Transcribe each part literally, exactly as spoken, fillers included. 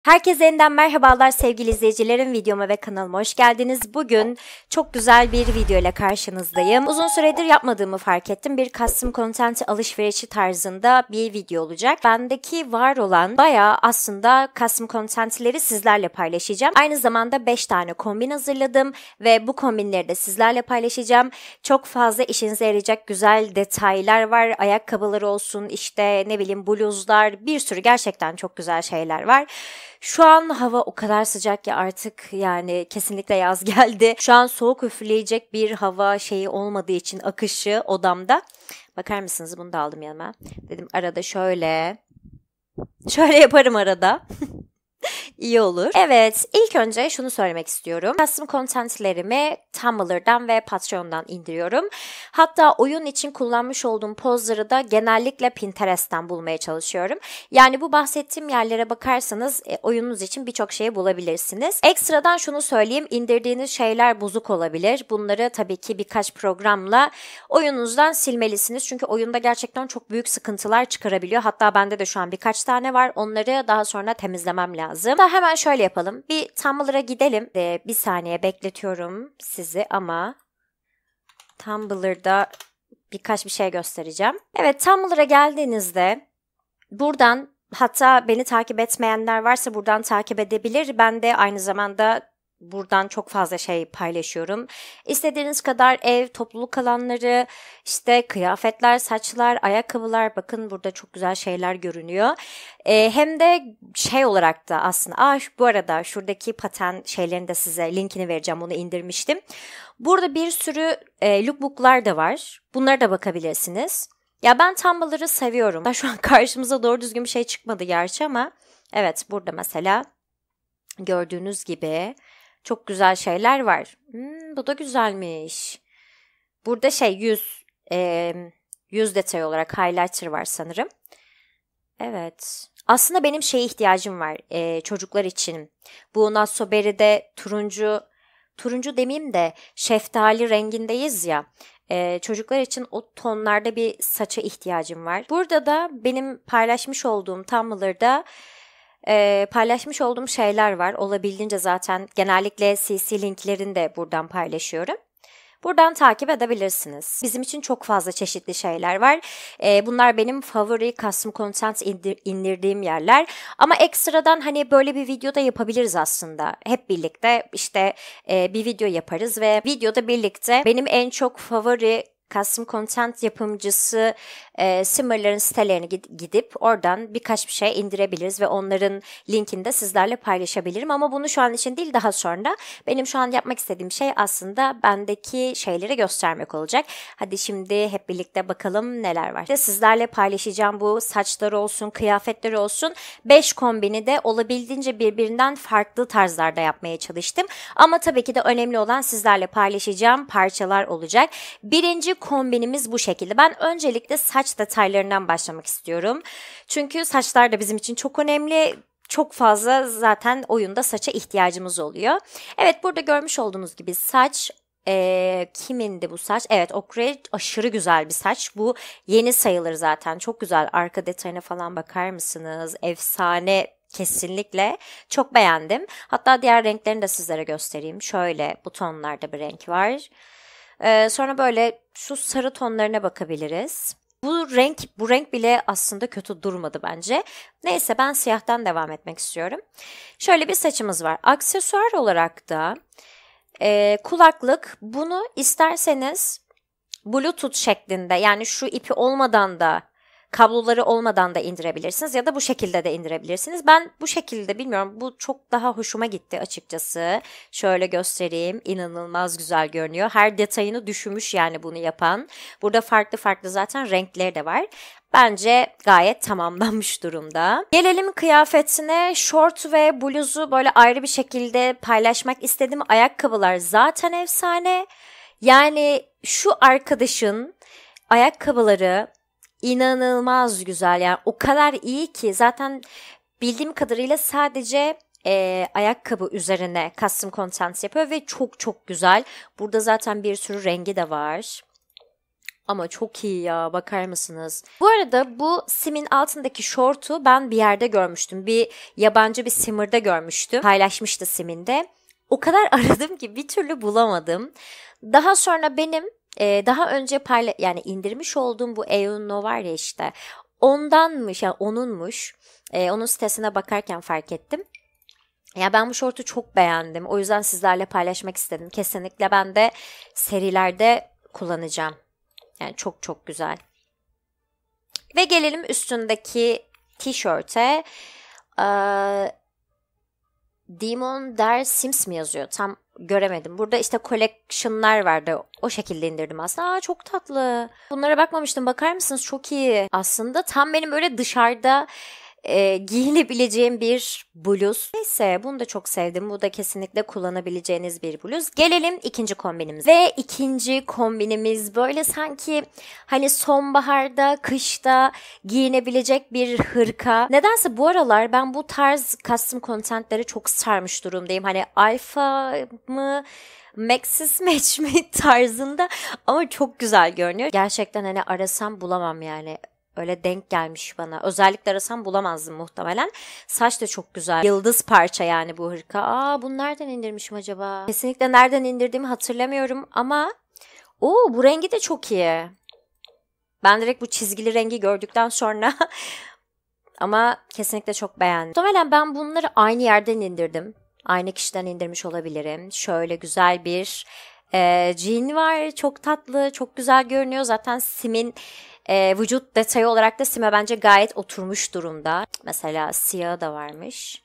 Herkese yeniden merhabalar sevgili izleyicilerim, videoma ve kanalıma hoş geldiniz. Bugün çok güzel bir video ile karşınızdayım. Uzun süredir yapmadığımı fark ettim. Bir custom content alışverişi tarzında bir video olacak. Bendeki var olan bayağı aslında custom contentleri sizlerle paylaşacağım. Aynı zamanda beş tane kombin hazırladım ve bu kombinleri de sizlerle paylaşacağım. Çok fazla işinize yarayacak güzel detaylar var. Ayakkabıları olsun, işte ne bileyim bluzlar, bir sürü gerçekten çok güzel şeyler var. Şu an hava o kadar sıcak ki artık yani kesinlikle yaz geldi. Şu an soğuk üfleyecek bir hava şeyi olmadığı için akışı odamda. Bakar mısınız, bunu da aldım yanıma. Dedim arada şöyle, şöyle yaparım arada. İyi olur. Evet, ilk önce şunu söylemek istiyorum. Custom contentlerimi Tumblr'dan ve Patreon'dan indiriyorum. Hatta oyun için kullanmış olduğum pozları da genellikle Pinterest'ten bulmaya çalışıyorum. Yani bu bahsettiğim yerlere bakarsanız e, oyununuz için birçok şeyi bulabilirsiniz. Ekstradan şunu söyleyeyim, indirdiğiniz şeyler bozuk olabilir. Bunları tabii ki birkaç programla oyununuzdan silmelisiniz. Çünkü oyunda gerçekten çok büyük sıkıntılar çıkarabiliyor. Hatta bende de şu an birkaç tane var. Onları daha sonra temizlemem lazım. Da hemen şöyle yapalım. Bir Tumblr'a gidelim. Ee, bir saniye bekletiyorum sizi ama Tumblr'da birkaç bir şey göstereceğim. Evet, Tumblr'a geldiğinizde buradan, hatta beni takip etmeyenler varsa buradan takip edebilir. Ben de aynı zamanda buradan çok fazla şey paylaşıyorum. İstediğiniz kadar ev, topluluk alanları, işte kıyafetler, saçlar, ayakkabılar. Bakın burada çok güzel şeyler görünüyor. Ee, hem de şey olarak da aslında. Aa, bu arada şuradaki paten şeylerini de size linkini vereceğim. Onu indirmiştim. Burada bir sürü e, lookbook'lar da var. Bunlara da bakabilirsiniz. Ya ben Tumblr'ı seviyorum. Da şu an karşımıza doğru düzgün bir şey çıkmadı gerçi ama evet, burada mesela gördüğünüz gibi çok güzel şeyler var. Hmm, bu da güzelmiş. Burada şey yüz e, yüz detay olarak highlighter var sanırım. Evet. Aslında benim şeye ihtiyacım var e, çocuklar için. Bu Naso Berry'de turuncu turuncu demeyeyim de şeftali rengindeyiz ya. Ee, çocuklar için o tonlarda bir saça ihtiyacım var. Burada da benim paylaşmış olduğum Tumblr'da e, paylaşmış olduğum şeyler var. Olabildiğince zaten genellikle C C linklerini de buradan paylaşıyorum. Buradan takip edebilirsiniz. Bizim için çok fazla çeşitli şeyler var. Ee, bunlar benim favori custom content indir, indirdiğim yerler. Ama ekstradan hani böyle bir videoda yapabiliriz aslında. Hep birlikte işte e, bir video yaparız ve videoda birlikte benim en çok favori custom content yapımcısı e, Simmer'ların sitelerine gidip oradan birkaç bir şey indirebiliriz ve onların linkini de sizlerle paylaşabilirim. Ama bunu şu an için değil, daha sonra. Benim şu an yapmak istediğim şey aslında bendeki şeyleri göstermek olacak. Hadi şimdi hep birlikte bakalım neler var. İşte sizlerle paylaşacağım bu saçları olsun, kıyafetleri olsun. beş kombini de olabildiğince birbirinden farklı tarzlarda yapmaya çalıştım. Ama tabii ki de önemli olan sizlerle paylaşacağım parçalar olacak. Birinci kombinimiz bu şekilde. Ben öncelikle saç detaylarından başlamak istiyorum. Çünkü saçlar da bizim için çok önemli. Çok fazla zaten oyunda saça ihtiyacımız oluyor. Evet, burada görmüş olduğunuz gibi saç. Ee, kimindi bu saç? Evet, Okre aşırı güzel bir saç. Bu yeni sayılır zaten. Çok güzel. Arka detayına falan bakar mısınız? Efsane. Kesinlikle. Çok beğendim. Hatta diğer renklerini de sizlere göstereyim. Şöyle bu tonlarda bir renk var. Ee, sonra böyle şu sarı tonlarına bakabiliriz. Bu renk, bu renk bile aslında kötü durmadı bence. Neyse, ben siyahtan devam etmek istiyorum. Şöyle bir saçımız var. Aksesuar olarak da e, kulaklık. Bunu isterseniz Bluetooth şeklinde, yani şu ipi olmadan da, kabloları olmadan da indirebilirsiniz ya da bu şekilde de indirebilirsiniz. Ben bu şekilde, bilmiyorum, bu çok daha hoşuma gitti açıkçası. Şöyle göstereyim. İnanılmaz güzel görünüyor. Her detayını düşünmüş yani bunu yapan. Burada farklı farklı zaten renkleri de var. Bence gayet tamamlanmış durumda. Gelelim kıyafetine. Şort ve bluzu böyle ayrı bir şekilde paylaşmak istedim. Ayakkabılar zaten efsane. Yani şu arkadaşın ayakkabıları İnanılmaz güzel, yani o kadar iyi ki zaten bildiğim kadarıyla sadece e, ayakkabı üzerine custom content yapıyor ve çok çok güzel. Burada zaten bir sürü rengi de var. Ama çok iyi ya, bakar mısınız? Bu arada bu simin altındaki şortu ben bir yerde görmüştüm. Bir yabancı bir simmer'da görmüştüm. Paylaşmıştı siminde. O kadar aradım ki bir türlü bulamadım. Daha sonra benim e, daha önce payla yani indirmiş olduğum bu Euno var ya işte. Ondanmış yani onunmuş. E, onun sitesine bakarken fark ettim. Ya ben bu şortu çok beğendim. O yüzden sizlerle paylaşmak istedim. Kesinlikle ben de serilerde kullanacağım. Yani çok çok güzel. Ve gelelim üstündeki tişörte. Ee, Demon Der Sims mi yazıyor? Tam göremedim. Burada işte collection'lar vardı. O şekilde indirdim aslında. Aa, çok tatlı. Bunlara bakmamıştım. Bakar mısınız? Çok iyi. Aslında tam benim böyle dışarıda e, giyilebileceğim bir bluz. Neyse, bunu da çok sevdim. Bu da kesinlikle kullanabileceğiniz bir bluz. Gelelim ikinci kombinimize. Ve ikinci kombinimiz böyle sanki hani sonbaharda, kışta giyinebilecek bir hırka. Nedense bu aralar ben bu tarz custom contentleri çok sarmış durumdayım. Hani alfa mı, Maxis Match mi tarzında ama çok güzel görünüyor. Gerçekten hani arasam bulamam yani. Öyle denk gelmiş bana. Özellikle arasam bulamazdım muhtemelen. Saç da çok güzel. Yıldız parça yani bu hırka. Aa, bunu nereden indirmişim acaba? Kesinlikle nereden indirdiğimi hatırlamıyorum ama oo, bu rengi de çok iyi. Ben direkt bu çizgili rengi gördükten sonra ama kesinlikle çok beğendim. Muhtemelen ben bunları aynı yerden indirdim. Aynı kişiden indirmiş olabilirim. Şöyle güzel bir e, jean var. Çok tatlı, çok güzel görünüyor. Zaten simin e, vücut detayı olarak da sime bence gayet oturmuş durumda. Mesela siyahı da varmış.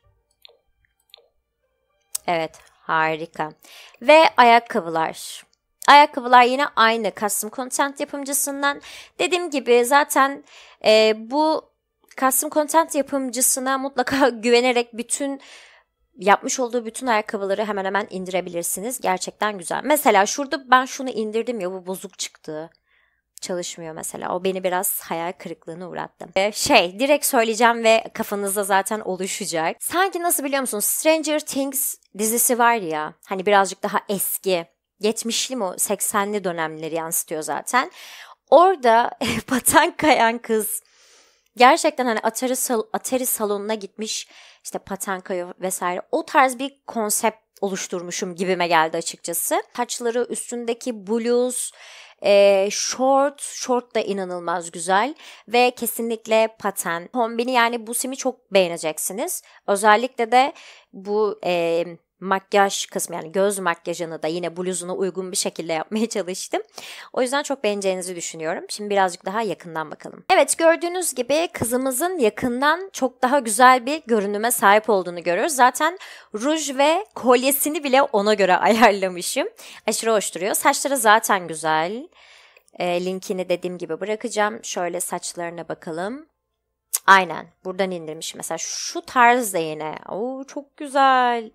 Evet, harika. Ve ayakkabılar. Ayakkabılar yine aynı custom content yapımcısından. Dediğim gibi zaten e, bu custom content yapımcısına mutlaka güvenerek bütün yapmış olduğu bütün ayakkabıları hemen hemen indirebilirsiniz. Gerçekten güzel. Mesela şurada ben şunu indirdim ya, bu bozuk çıktı. Çalışmıyor mesela. O beni biraz hayal kırıklığına uğrattı. Ee, şey direkt söyleyeceğim ve kafanızda zaten oluşacak. Sanki nasıl biliyor musunuz? Stranger Things dizisi var ya. Hani birazcık daha eski. yetmişli mi o? seksenli dönemleri yansıtıyor zaten. Orada paten kayan kız gerçekten hani Atari, sal Atari salonuna gitmiş, işte paten kayıyor vesaire. O tarz bir konsept oluşturmuşum gibime geldi açıkçası. Saçları, üstündeki bluz, e, short, short da inanılmaz güzel ve kesinlikle paten. Kombini yani bu simi çok beğeneceksiniz. Özellikle de bu e, makyaj kısmı yani göz makyajını da yine bluzuna uygun bir şekilde yapmaya çalıştım. O yüzden çok beğeneceğinizi düşünüyorum. Şimdi birazcık daha yakından bakalım. Evet, gördüğünüz gibi kızımızın yakından çok daha güzel bir görünüme sahip olduğunu görüyoruz. Zaten ruj ve kolyesini bile ona göre ayarlamışım. Aşırı hoş duruyor. Saçları zaten güzel. E, linkini dediğim gibi bırakacağım. Şöyle saçlarına bakalım. Aynen. Buradan indirmiş. Mesela şu tarz da yine. Oo, çok güzel.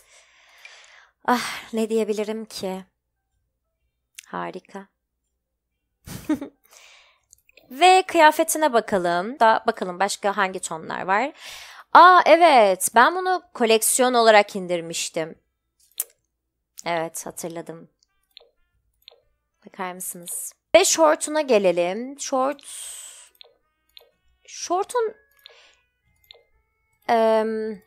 Ah, ne diyebilirim ki? Harika. Ve kıyafetine bakalım. Da bakalım başka hangi tonlar var. Aa, evet, ben bunu koleksiyon olarak indirmiştim. Evet, hatırladım. Bakar mısınız? Ve şortuna gelelim. Şort şortun em,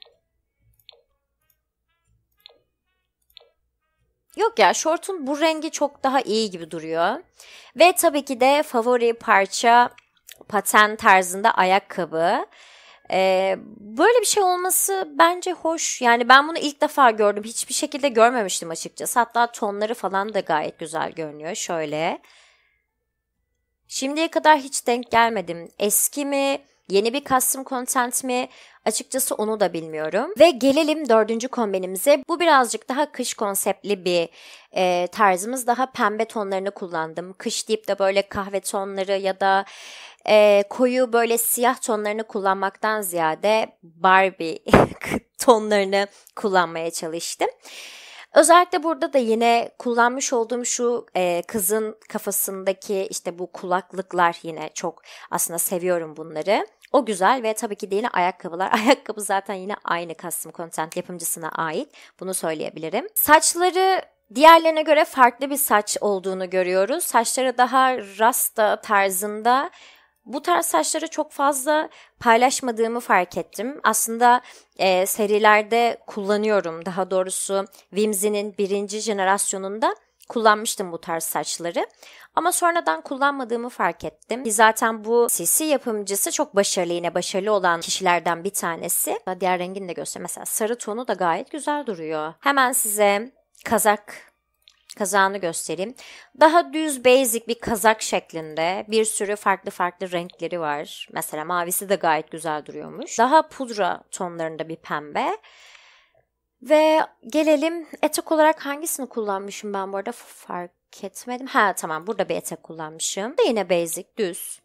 yok ya, şortun bu rengi çok daha iyi gibi duruyor. Ve tabii ki de favori parça paten tarzında ayakkabı. Ee, böyle bir şey olması bence hoş. Yani ben bunu ilk defa gördüm. Hiçbir şekilde görmemiştim açıkçası. Hatta tonları falan da gayet güzel görünüyor. Şöyle. Şimdiye kadar hiç denk gelmedim. Eski mi? Yeni bir custom content mi? Açıkçası onu da bilmiyorum. Ve gelelim dördüncü kombinimize. Bu birazcık daha kış konseptli bir e, tarzımız. Daha pembe tonlarını kullandım. Kış deyip de böyle kahve tonları ya da e, koyu böyle siyah tonlarını kullanmaktan ziyade Barbie tonlarını kullanmaya çalıştım. Özellikle burada da yine kullanmış olduğum şu e, kızın kafasındaki işte bu kulaklıklar yine çok aslında seviyorum bunları. O güzel ve tabii ki de yine ayakkabılar. Ayakkabı zaten yine aynı custom content yapımcısına ait. Bunu söyleyebilirim. Saçları Diğerlerine göre farklı bir saç olduğunu görüyoruz. Saçları daha rasta tarzında. Bu tarz saçları çok fazla paylaşmadığımı fark ettim. Aslında e, serilerde kullanıyorum. Daha doğrusu Whimsy'nin birinci jenerasyonunda kullanmıştım bu tarz saçları. Ama sonradan kullanmadığımı fark ettim. Ki zaten bu C C yapımcısı çok başarılı, yine başarılı olan kişilerden bir tanesi. Diğer rengini de göster. Mesela sarı tonu da gayet güzel duruyor. Hemen size kazak kazağını göstereyim. Daha düz basic bir kazak şeklinde, bir sürü farklı farklı renkleri var. Mesela mavisi de gayet güzel duruyormuş. Daha pudra tonlarında bir pembe. Ve gelelim etek olarak hangisini kullanmışım ben bu arada fark etmedim. Ha tamam, burada bir etek kullanmışım. De yine basic, düz.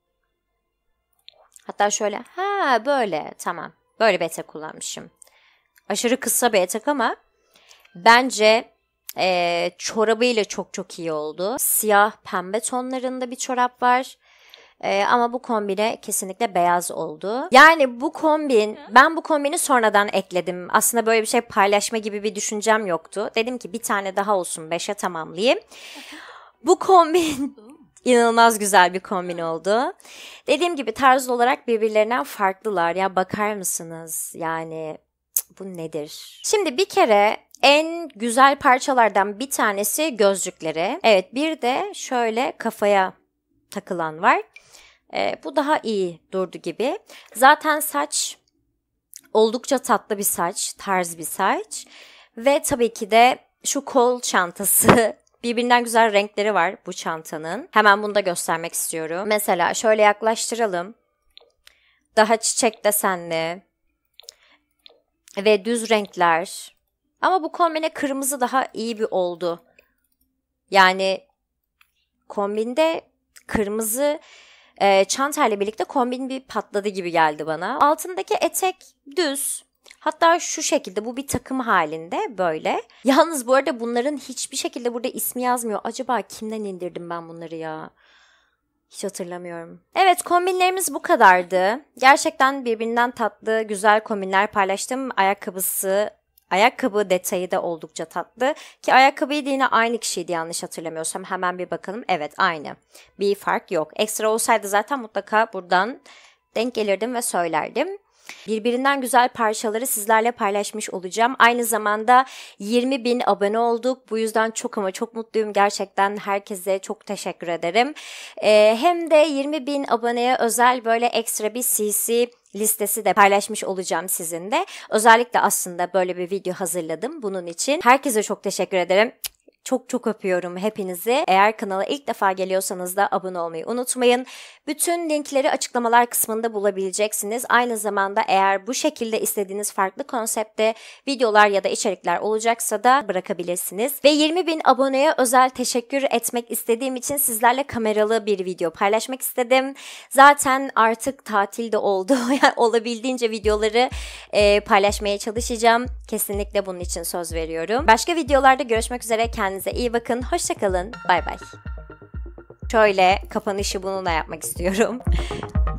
Hatta şöyle, ha böyle, tamam. Böyle bir etek kullanmışım. Aşırı kısa bir etek ama bence e, çorabıyla çok çok iyi oldu. Siyah pembe tonlarında bir çorap var. Ee, ama bu kombine kesinlikle beyaz oldu. Yani bu kombin, ben bu kombini sonradan ekledim. Aslında böyle bir şey paylaşma gibi bir düşüncem yoktu. Dedim ki bir tane daha olsun, beşe tamamlayayım. Bu kombin inanılmaz güzel bir kombin oldu. Dediğim gibi tarz olarak birbirlerinden farklılar. Ya bakar mısınız? Yani cık, bu nedir? Şimdi bir kere en güzel parçalardan bir tanesi gözlükleri. Evet, bir de şöyle kafaya takılan var. E, bu daha iyi durdu gibi. Zaten saç oldukça tatlı bir saç, tarz bir saç. Ve tabii ki de şu kol çantası. Birbirinden güzel renkleri var bu çantanın. Hemen bunu da göstermek istiyorum. Mesela şöyle yaklaştıralım. Daha çiçek desenli ve düz renkler. Ama bu kombine kırmızı daha iyi bir oldu. Yani kombinde kırmızı e, çantayla birlikte kombin bir patladı gibi geldi bana. Altındaki etek düz. Hatta şu şekilde, bu bir takım halinde böyle. Yalnız bu arada bunların hiçbir şekilde burada ismi yazmıyor. Acaba kimden indirdim ben bunları ya? Hiç hatırlamıyorum. Evet, kombinlerimiz bu kadardı. Gerçekten birbirinden tatlı, güzel kombinler paylaştım. Ayakkabısı, ayakkabı detayı da oldukça tatlı. Ki ayakkabıyı da yine aynı kişiydi yanlış hatırlamıyorsam. Hemen bir bakalım. Evet, aynı. Bir fark yok. Ekstra olsaydı zaten mutlaka buradan denk gelirdim ve söylerdim. Birbirinden güzel parçaları sizlerle paylaşmış olacağım. Aynı zamanda yirmi bin abone olduk. Bu yüzden çok ama çok mutluyum. Gerçekten herkese çok teşekkür ederim. Ee, hem de yirmi bin aboneye özel böyle ekstra bir C C listesi de paylaşmış olacağım sizinle. Özellikle aslında böyle bir video hazırladım bunun için. Herkese çok teşekkür ederim. Çok çok öpüyorum hepinizi. Eğer kanala ilk defa geliyorsanız da abone olmayı unutmayın. Bütün linkleri açıklamalar kısmında bulabileceksiniz. Aynı zamanda eğer bu şekilde istediğiniz farklı konsepte videolar ya da içerikler olacaksa da bırakabilirsiniz. Ve yirmi bin aboneye özel teşekkür etmek istediğim için sizlerle kameralı bir video paylaşmak istedim. Zaten artık tatil de oldu. Yani olabildiğince videoları e, paylaşmaya çalışacağım. Kesinlikle bunun için söz veriyorum. Başka videolarda görüşmek üzere. Kendinize iyi bakın. Hoşça kalın. Bay bay. Şöyle kapanışı bununla yapmak istiyorum.